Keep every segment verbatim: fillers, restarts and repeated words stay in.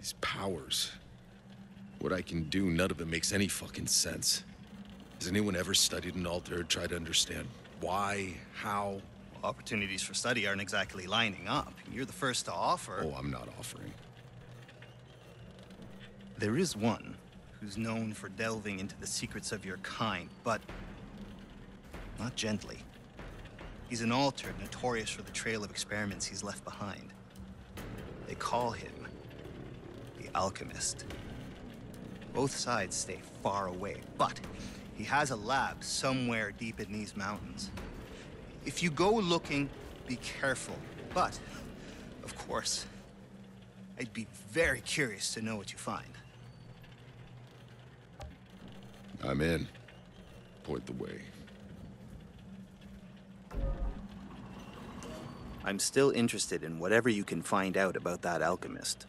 These powers. What I can do, none of it makes any fucking sense. Has anyone ever studied an altar or tried to understand why, how? Opportunities for study aren't exactly lining up. You're the first to offer. Oh, I'm not offering. There is one who's known for delving into the secrets of your kind, but not gently. He's an alter notorious for the trail of experiments he's left behind. They call him the Alchemist. Both sides stay far away, but he has a lab somewhere deep in these mountains. If you go looking, be careful. But, of course, I'd be very curious to know what you find. I'm in. Point the way. I'm still interested in whatever you can find out about that alchemist.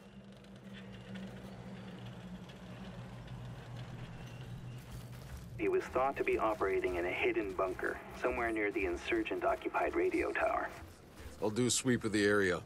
He was thought to be operating in a hidden bunker, somewhere near the insurgent-occupied radio tower. I'll do a sweep of the area.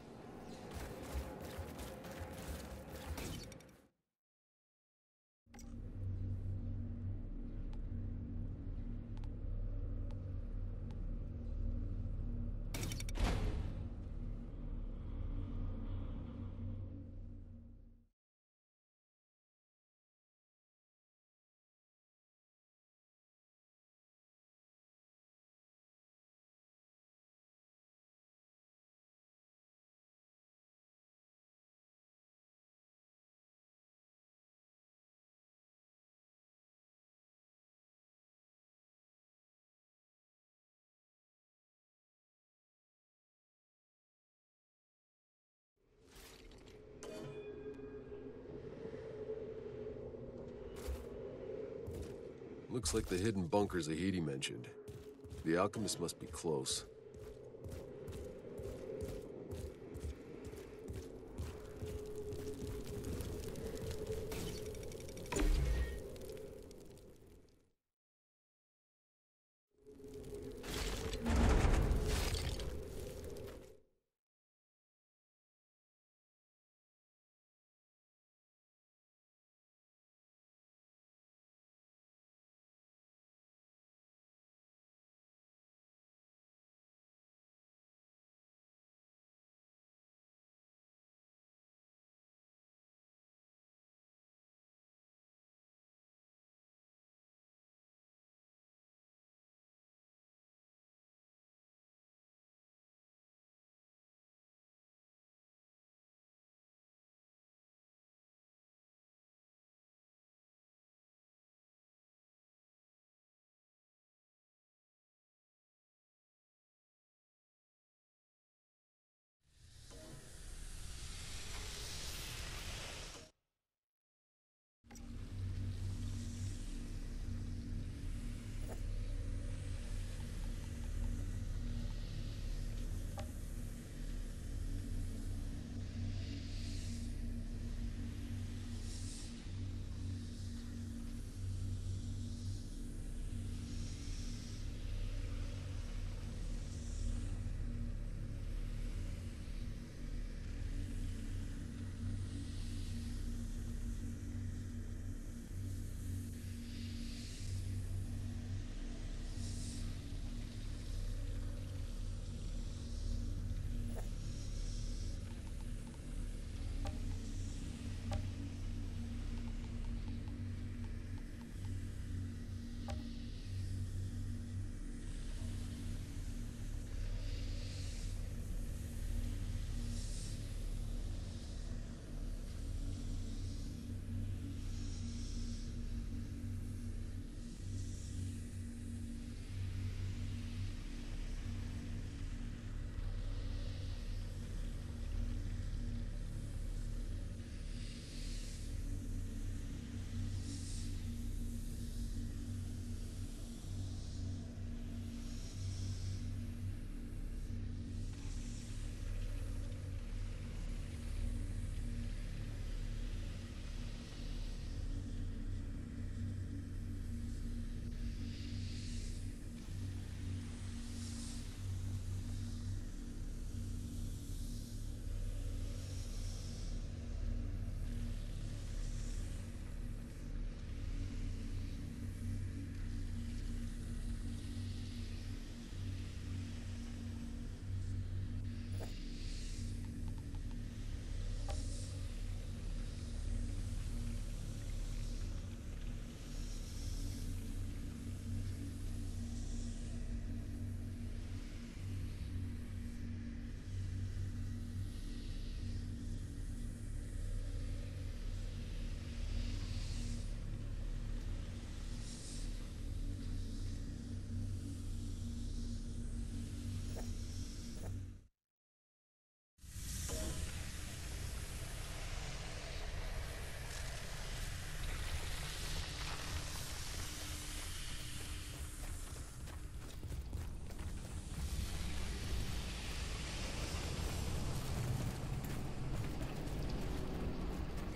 Looks like the hidden bunker Zahedi mentioned. The alchemist must be close.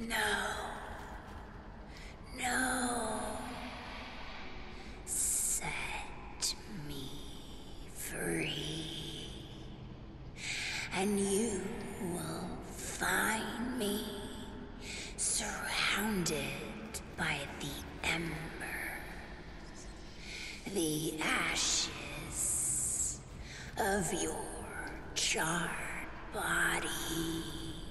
No. No. Set me free. And you will find me surrounded by the embers, the ashes of your charred body.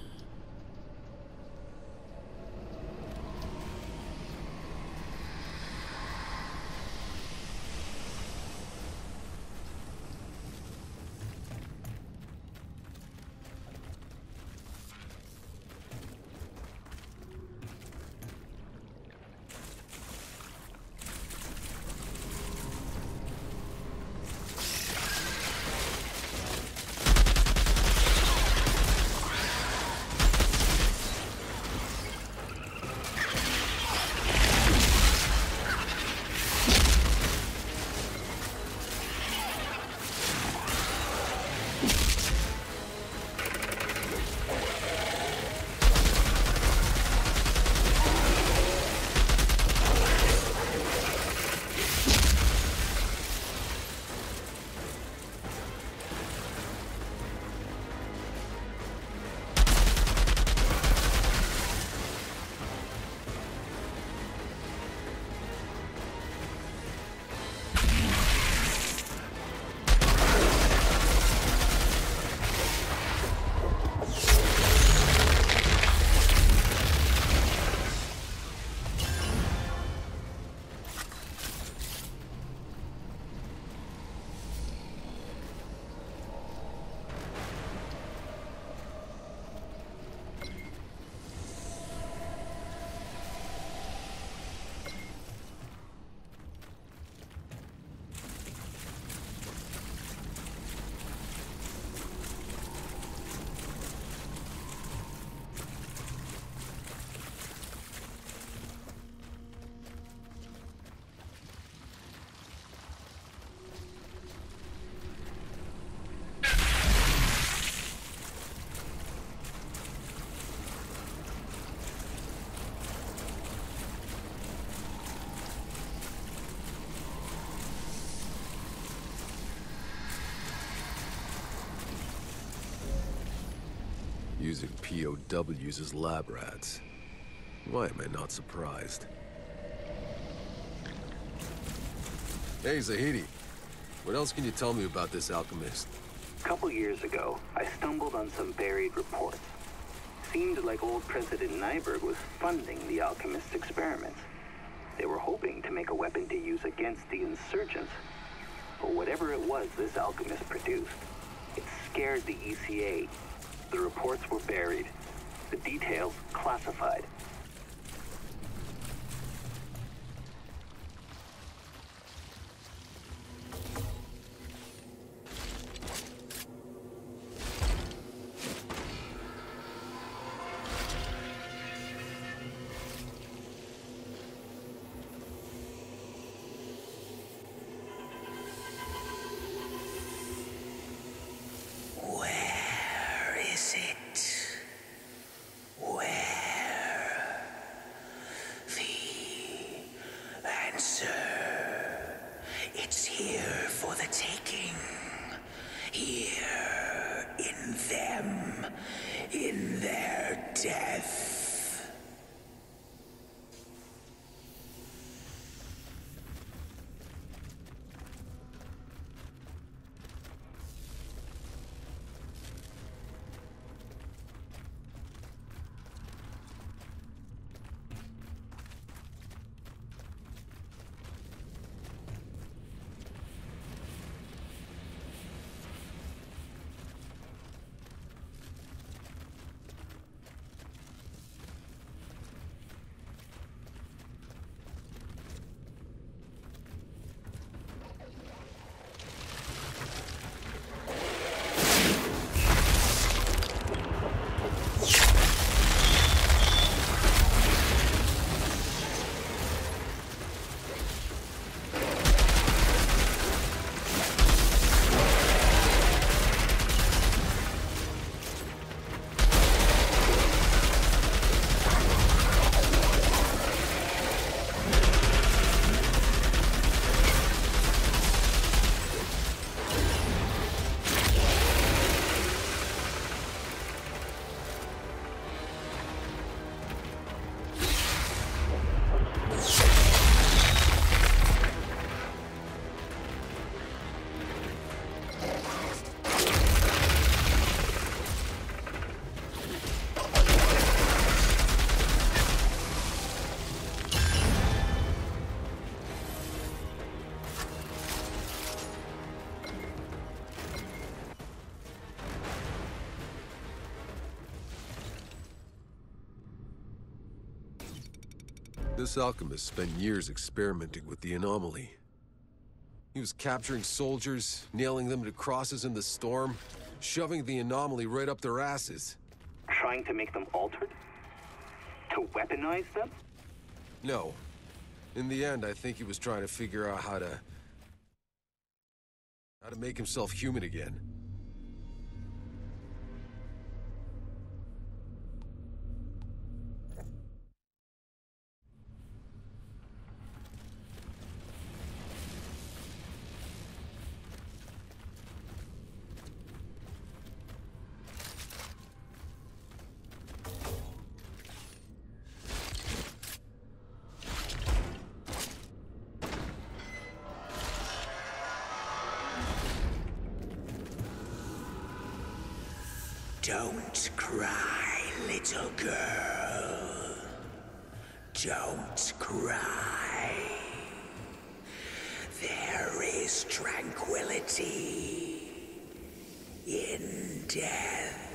Using P O Ws as lab rats. Why am I not surprised? Hey, Zahedi. What else can you tell me about this alchemist? A couple years ago, I stumbled on some buried reports. Seemed like old President Nyberg was funding the alchemist's experiments. They were hoping to make a weapon to use against the insurgents. But whatever it was this alchemist produced, it scared the E C A. The reports were buried, the details classified. This alchemist spent years experimenting with the anomaly. He was capturing soldiers, nailing them to crosses in the storm, shoving the anomaly right up their asses. Trying to make them altered? To weaponize them? No. In the end, I think he was trying to figure out how to... how to make himself human again. Don't cry, little girl. Don't cry. There is tranquility in death.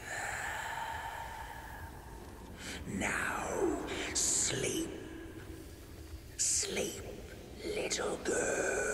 Now sleep. Sleep, little girl.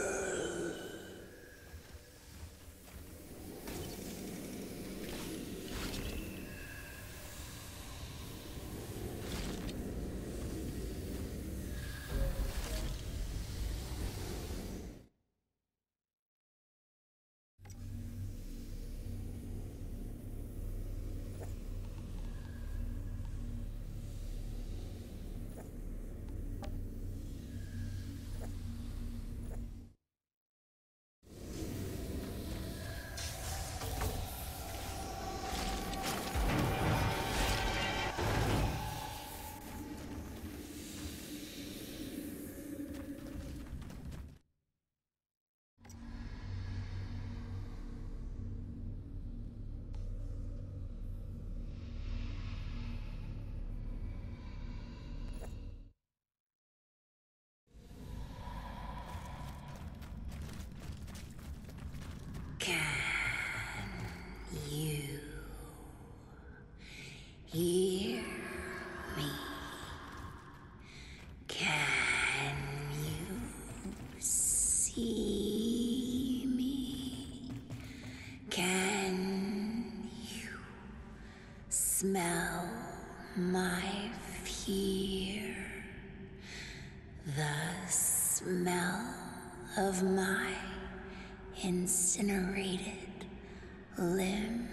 Hear me. Can you see me? Can you smell my fear? The smell of my incinerated limbs.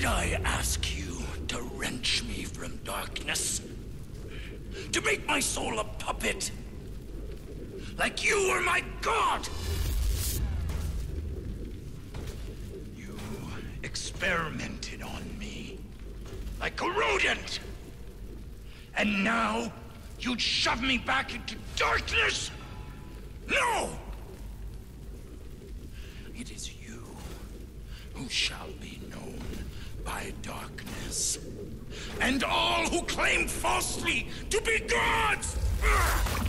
Did I ask you to wrench me from darkness? To make my soul a puppet? Like you were my god! You experimented on me. Like a rodent! And now, you'd shove me back into darkness? No! It is you who shall be known by darkness. And all who claim falsely to be gods! Ugh!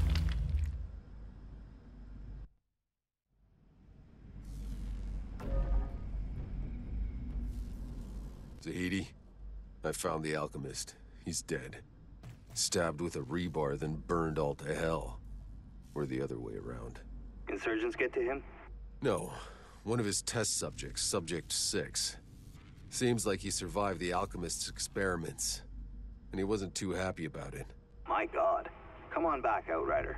Zahedi, I found the alchemist. He's dead. Stabbed with a rebar, then burned all to hell. Or the other way around. Insurgents get to him? No. One of his test subjects, Subject six. Seems like he survived the alchemist's experiments. And he wasn't too happy about it. My god. Come on back, Outrider.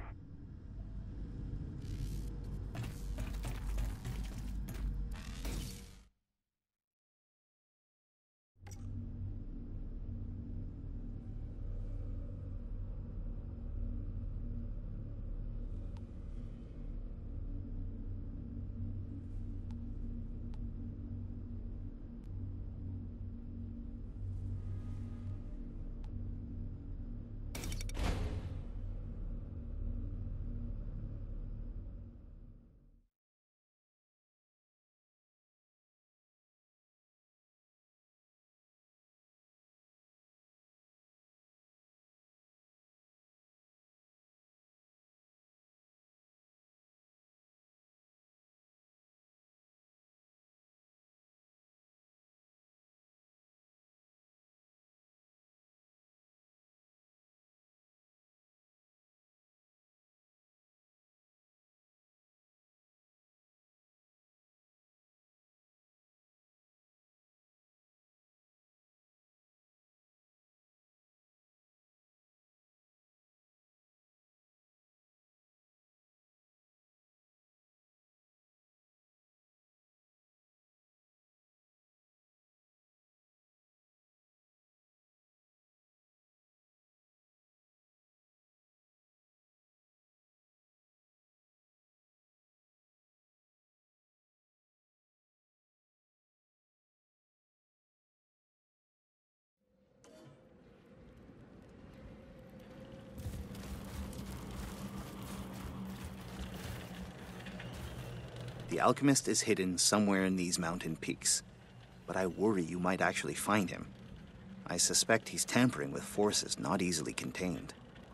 The alchemist is hidden somewhere in these mountain peaks, but I worry you might actually find him. I suspect he's tampering with forces not easily contained.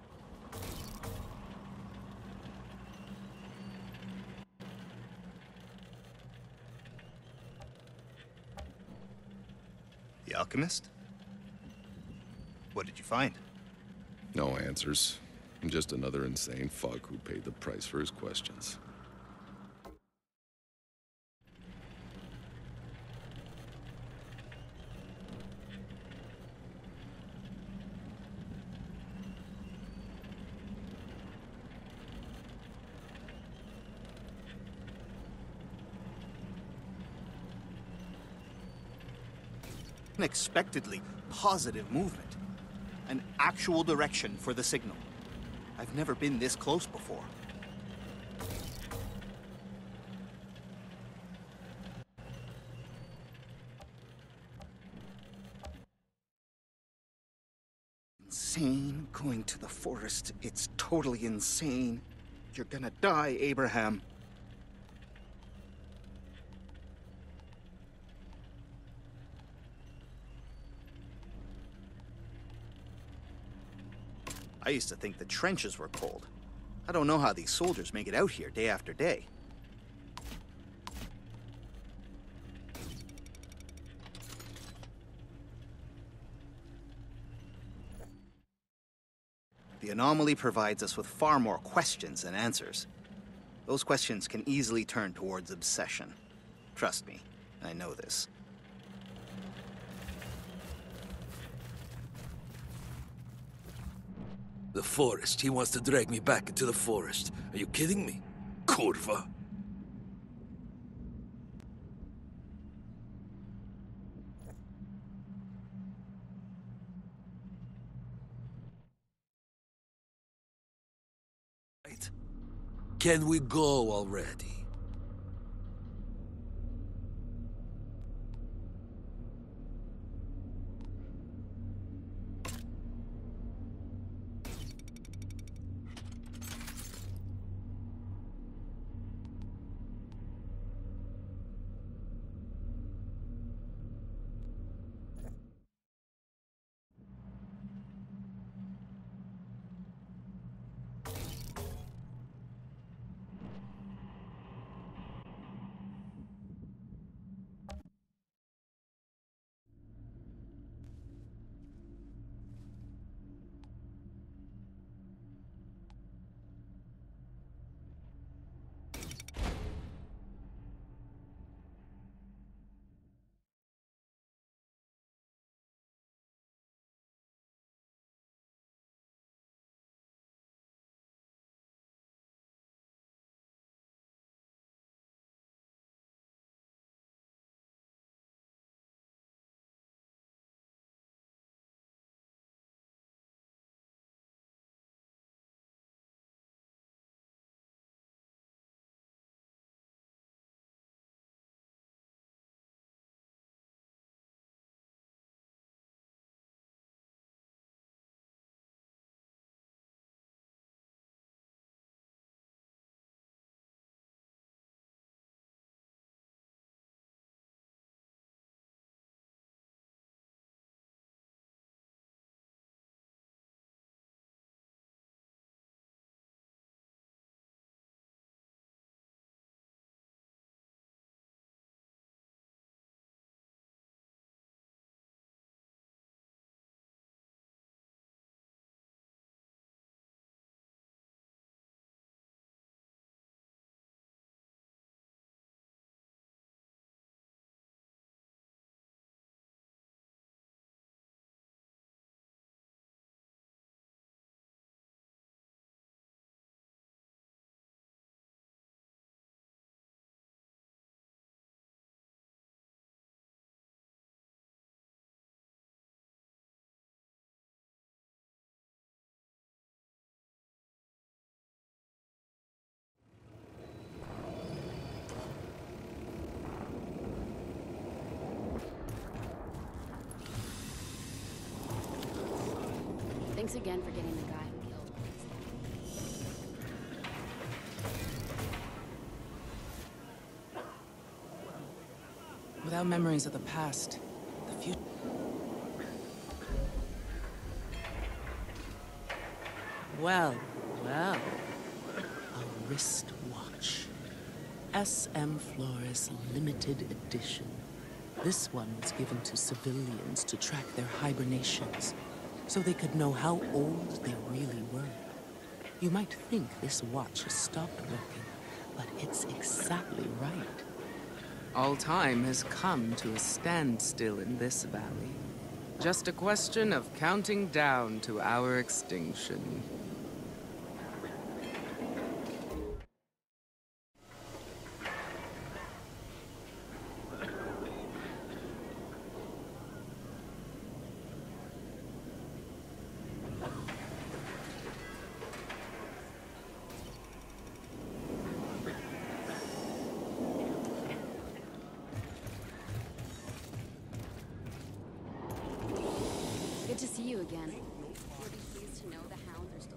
The alchemist? What did you find? No answers. Just another insane fuck who paid the price for his questions. Unexpectedly positive movement. An actual direction for the signal. I've never been this close before. Insane going to the forest. It's totally insane. You're gonna die, Abraham. I used to think the trenches were cold. I don't know how these soldiers make it out here day after day. The anomaly provides us with far more questions than answers. Those questions can easily turn towards obsession. Trust me, I know this. The forest. He wants to drag me back into the forest. Are you kidding me? Kurva. right. Can we go already? Thanks again for getting the guy who killed me. Without memories of the past, the future... Well, well. A wristwatch. S M Flores limited edition. This one was given to civilians to track their hibernations, so they could know how old they really were. You might think this watch has stopped working, but it's exactly right. All time has come to a standstill in this valley. Just a question of counting down to our extinction. Good to see you again. You'll be pleased to know the hounds are still...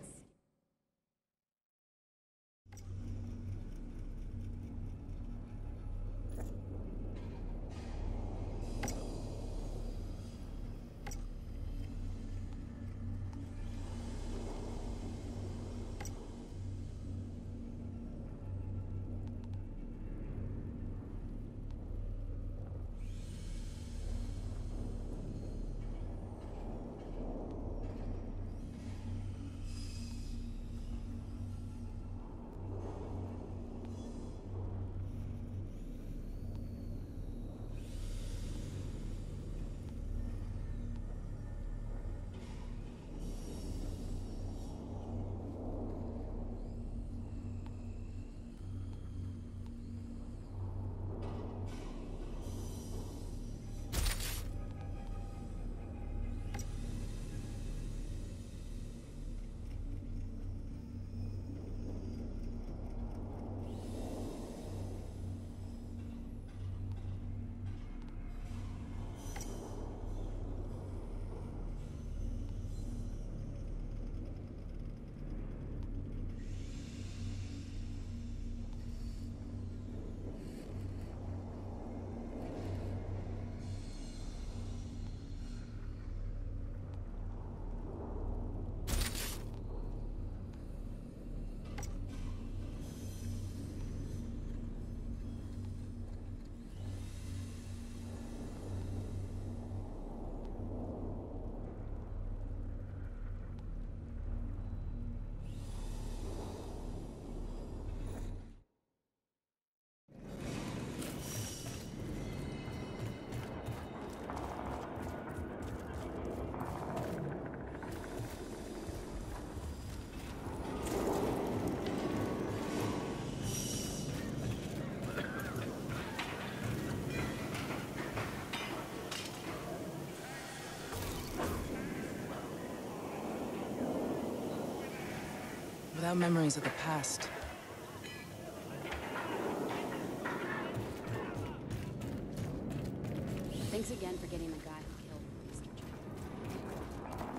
without memories of the past. Thanks again for getting the guy who killed Mister Jones.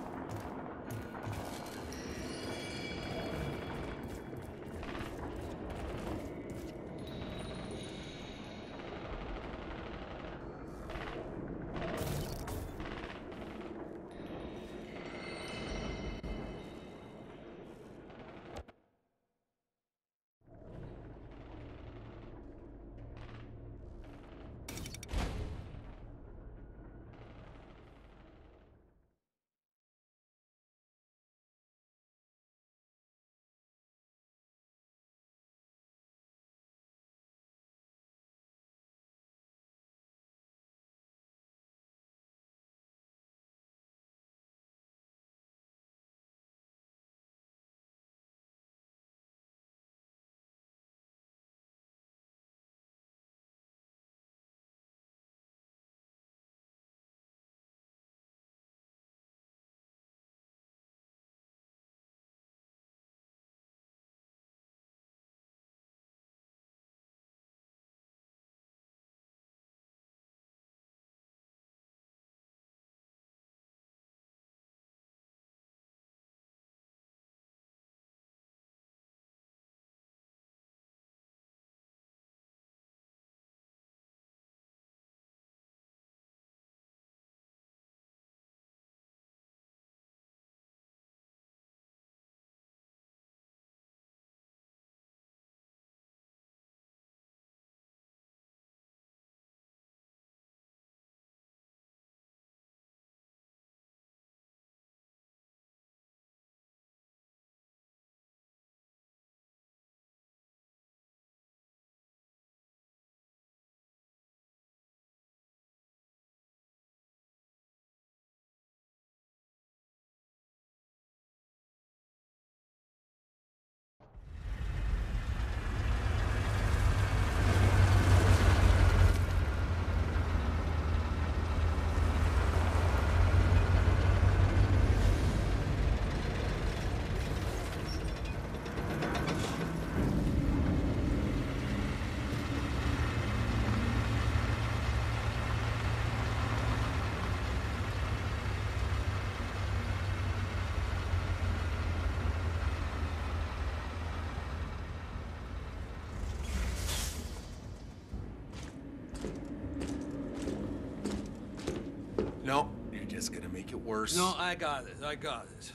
No, you're just gonna make it worse. No, I got it. I got it.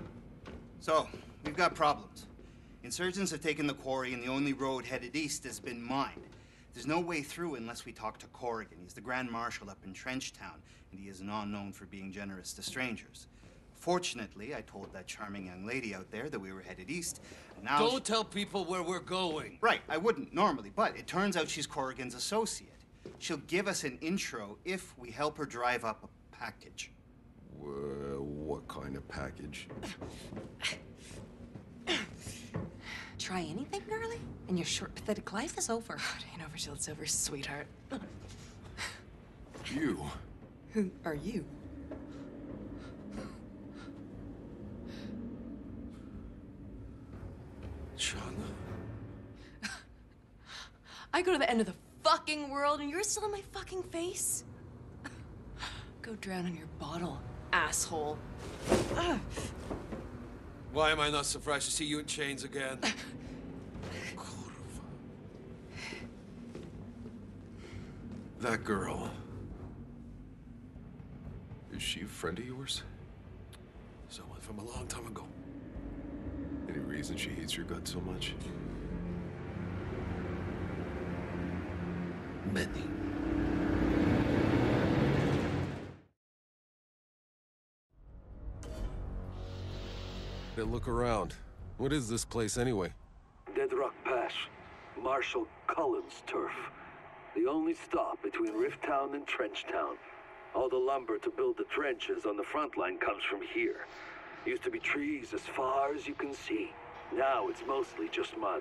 So, we've got problems. Insurgents have taken the quarry, and the only road headed east has been mined. There's no way through unless we talk to Corrigan. He's the Grand Marshal up in Trenchtown, and he is not known for being generous to strangers. Fortunately, I told that charming young lady out there that we were headed east, and now... Don't tell people where we're going. Right, I wouldn't normally, but it turns out she's Corrigan's associate. She'll give us an intro if we help her drive up a package. Uh, what kind of package? Try anything, girly, and your short, pathetic life is over. It ain't over till it's over, sweetheart. You? Who are you? Shauna. I go to the end of the fucking world and you're still in my fucking face? Go drown in your bottle, asshole. Why am I not surprised to see you in chains again? That girl. Is she a friend of yours? Someone from a long time ago. Any reason she hates your gut so much? Many. Then look around. What is this place anyway? Deadrock Pass. Marshal Cullen's turf. The only stop between Rifttown and Trenchtown. All the lumber to build the trenches on the front line comes from here. Used to be trees as far as you can see. Now it's mostly just mud.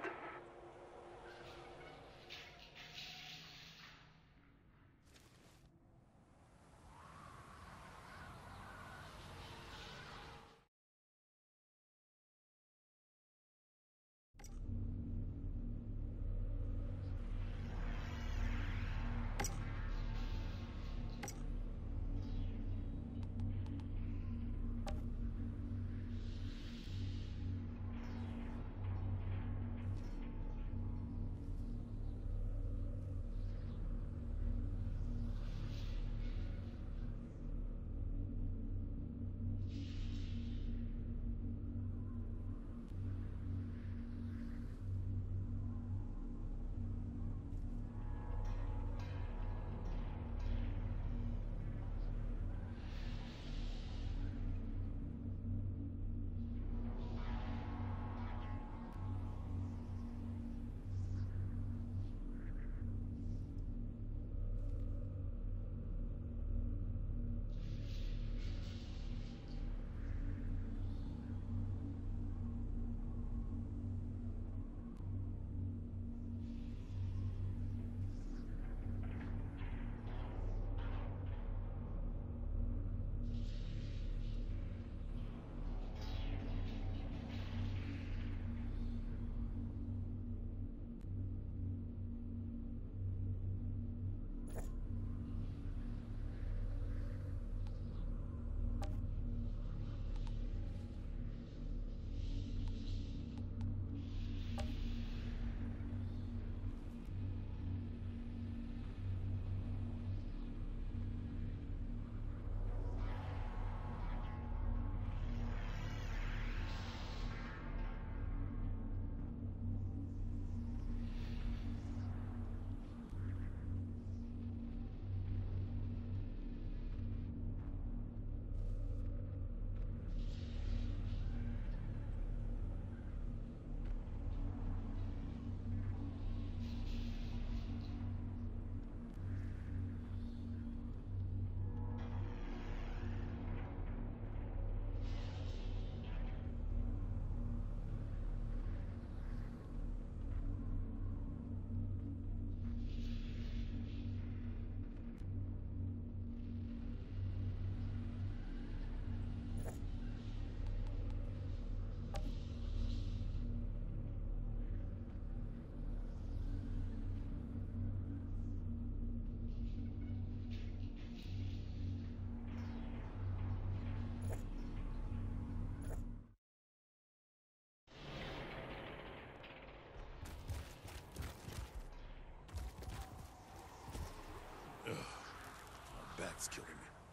It's killing me.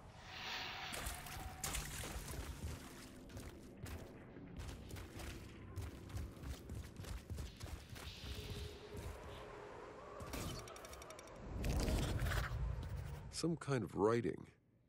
Some kind of writing.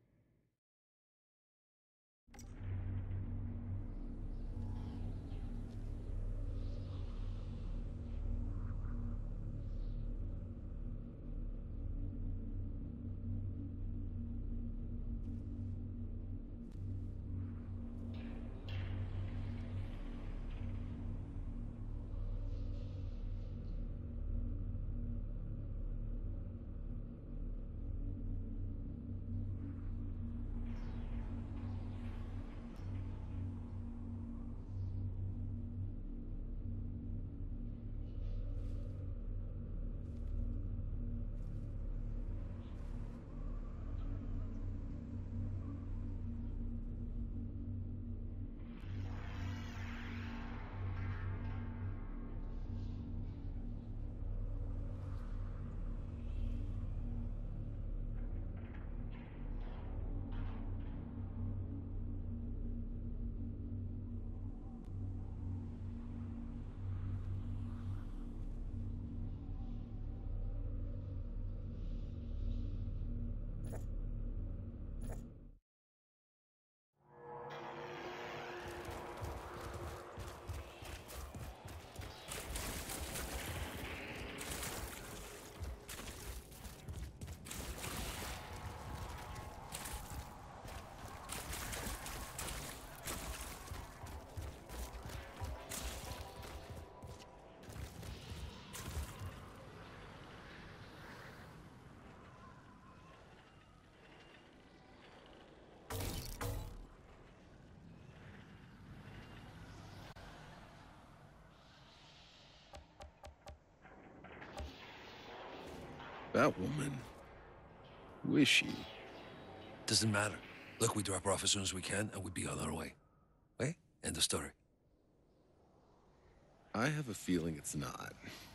That woman. Who is she? Doesn't matter. Look, we drop her off as soon as we can, and we be on our way. Eh? End of story. I have a feeling it's not.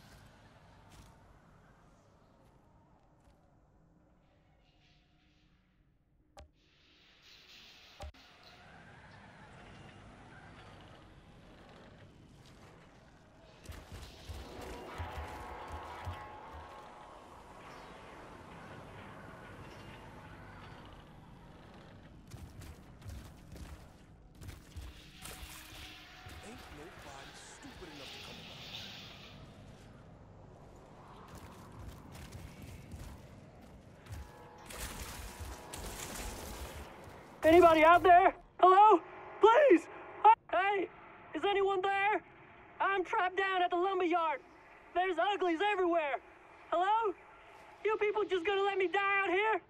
Anybody out there? Hello? Please! Hey, is anyone there? I'm trapped down at the lumber yard. There's uglies everywhere. Hello? You people just gonna let me die out here?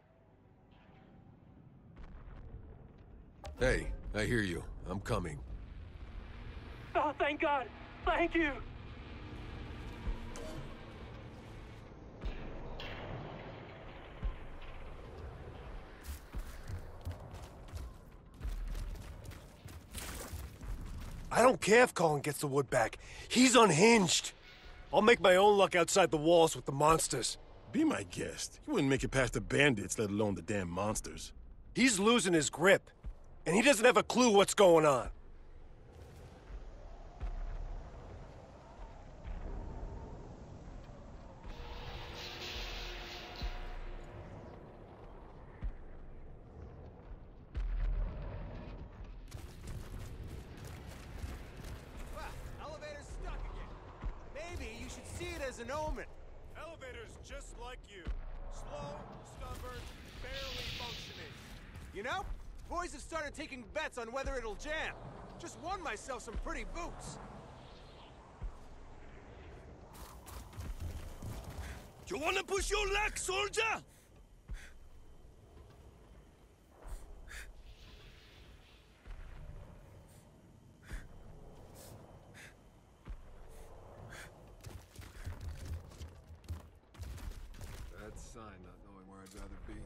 Hey, I hear you. I'm coming. Oh, thank God. Thank you. I don't care if Colin gets the wood back. He's unhinged. I'll make my own luck outside the walls with the monsters. Be my guest. You wouldn't make it past the bandits, let alone the damn monsters. He's losing his grip, and he doesn't have a clue what's going on. An omen. Elevator's just like you. Slow, stubborn, barely functioning. You know, boys have started taking bets on whether it'll jam. Just won myself some pretty boots. You wanna push your luck, soldier? Sign, not knowing where I'd rather be.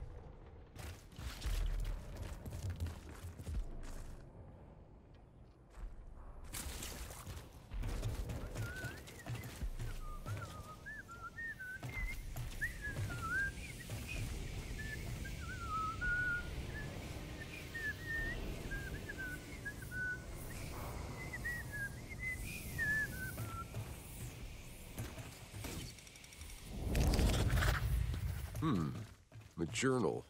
Hmm. A journal.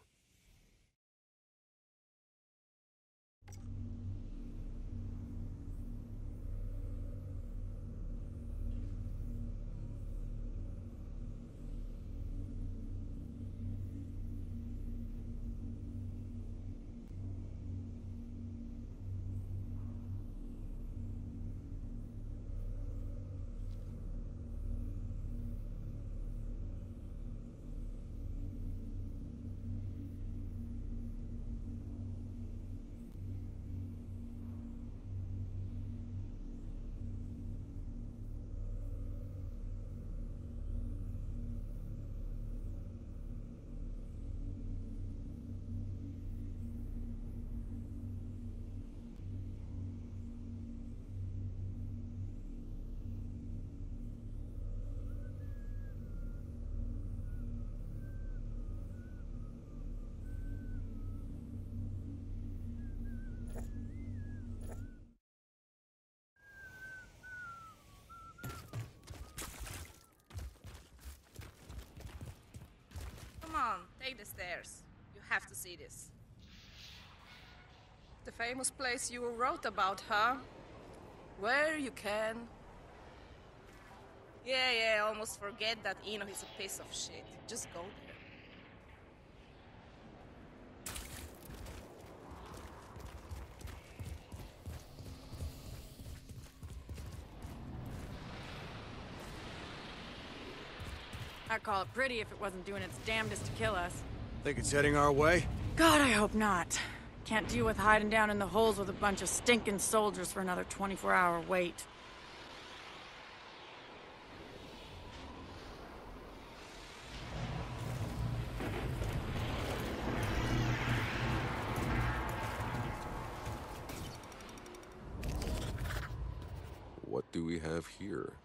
Come on, take the stairs. You have to see this. The famous place you wrote about, huh? Where you can... Yeah, yeah, almost forget that Eno is a piece of shit. Just go there. I'd call it pretty if it wasn't doing its damnedest to kill us. Think it's heading our way? God, I hope not. Can't deal with hiding down in the holes with a bunch of stinking soldiers for another twenty-four hour wait. What do we have here?